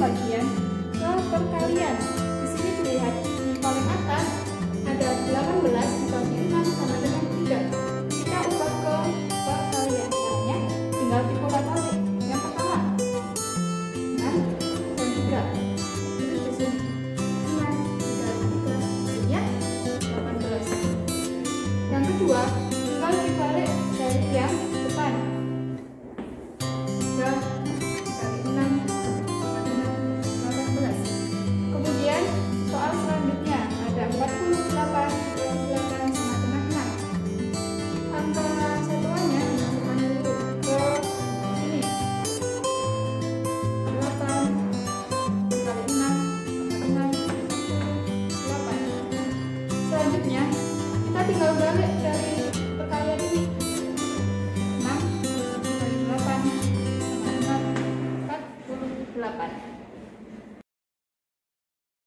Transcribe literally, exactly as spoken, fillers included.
pembagian ke perkalian. Di sini dilihat di paling atas ada delapan belas dibagi enam sama dengan tiga. Kita ubah ke perkalian. Caranya tinggal diputar balik. Yang pertama enam dan tiga. Terus di sini enam dan tiga. Hasilnya delapan belas. Yang kedua tinggal dibalik dari yang